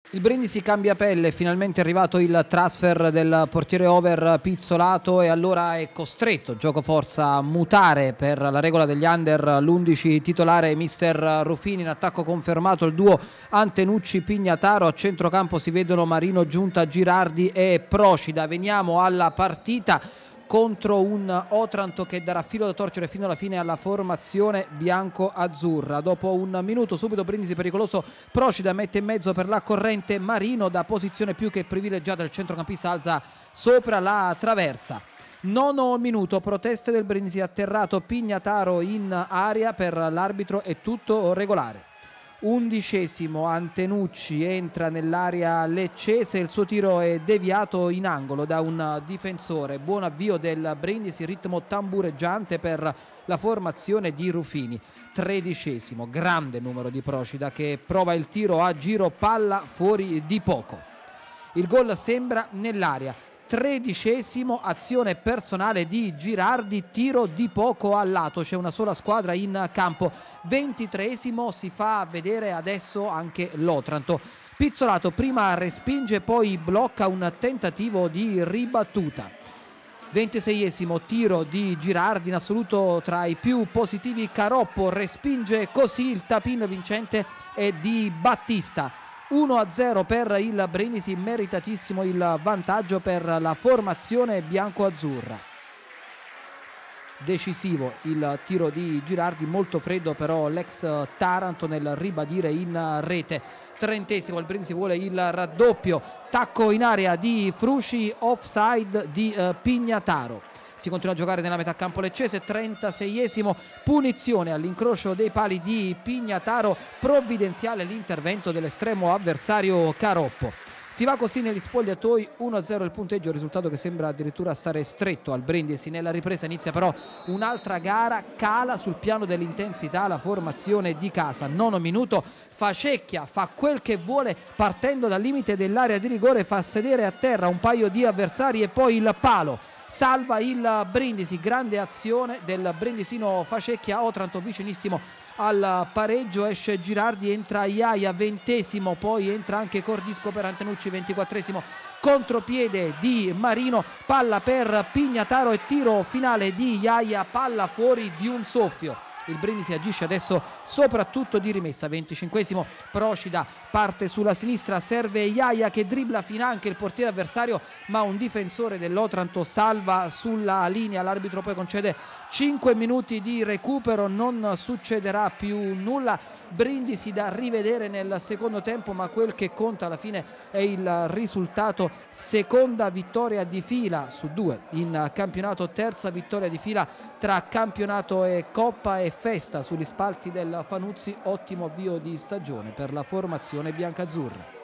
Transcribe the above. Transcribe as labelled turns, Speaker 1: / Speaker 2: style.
Speaker 1: Il Brindisi cambia pelle, è finalmente arrivato il transfer del portiere over Pizzolato e allora è costretto giocoforza a mutare per la regola degli under l'11 titolare mister Ruffini. In attacco confermato il duo Antenucci-Pignataro, a centrocampo si vedono Marino, Giunta, Girardi e Procida. Veniamo alla partita contro un Otranto che darà filo da torcere fino alla fine alla formazione bianco-azzurra. Dopo un minuto subito Brindisi pericoloso, Procida mette in mezzo per la corrente Marino, da posizione più che privilegiata il centrocampista alza sopra la traversa. Nono minuto, proteste del Brindisi, atterrato Pignataro in aria, per l'arbitro è tutto regolare. 11° Antenucci entra nell'area leccese, il suo tiro è deviato in angolo da un difensore. Buon avvio del Brindisi, ritmo tambureggiante per la formazione di Ruffini. 13°, grande numero di Procida che prova il tiro a giro, palla fuori di poco. Il gol sembra nell'area. 13°, azione personale di Girardi, tiro di poco al lato, c'è una sola squadra in campo. 23°, si fa vedere adesso anche l'Otranto. Pizzolato prima respinge, poi blocca un tentativo di ribattuta. 26°, tiro di Girardi, in assoluto tra i più positivi Caroppo, respinge così, il tap-in vincente è di Battista. 1-0 per il Brindisi, meritatissimo il vantaggio per la formazione bianco-azzurra. Decisivo il tiro di Girardi, molto freddo però l'ex Taranto nel ribadire in rete. 30°, il Brindisi vuole il raddoppio, tacco in area di Frusci, offside di Pignataro. Si continua a giocare nella metà campo leccese. 36°, punizione all'incrocio dei pali di Pignataro, provvidenziale l'intervento dell'estremo avversario Caroppo. Si va così negli spogliatoi, 1-0 il punteggio, risultato che sembra addirittura stare stretto al Brindisi. Nella ripresa inizia però un'altra gara, cala sul piano dell'intensità la formazione di casa. 9° minuto, Facecchia fa quel che vuole partendo dal limite dell'area di rigore, fa sedere a terra un paio di avversari e poi il palo salva il Brindisi. Grande azione del brindisino Facecchia. Otranto vicinissimo al pareggio, esce Girardi, entra Iaia. 20°, poi entra anche Cordisco per Antenucci. 24°, contropiede di Marino, palla per Pignataro e tiro finale di Iaia, palla fuori di un soffio. Il Brindisi agisce adesso soprattutto di rimessa. 25°, Procida parte sulla sinistra, serve Iaia che dribbla finanche il portiere avversario, ma un difensore dell'Otranto salva sulla linea. L'arbitro poi concede 5 minuti di recupero, non succederà più nulla. Brindisi da rivedere nel secondo tempo, ma quel che conta alla fine è il risultato. Seconda vittoria di fila su 2 in campionato, terza vittoria di fila tra campionato e coppa, e festa sugli spalti del Fanuzzi. Ottimo avvio di stagione per la formazione biancazzurra.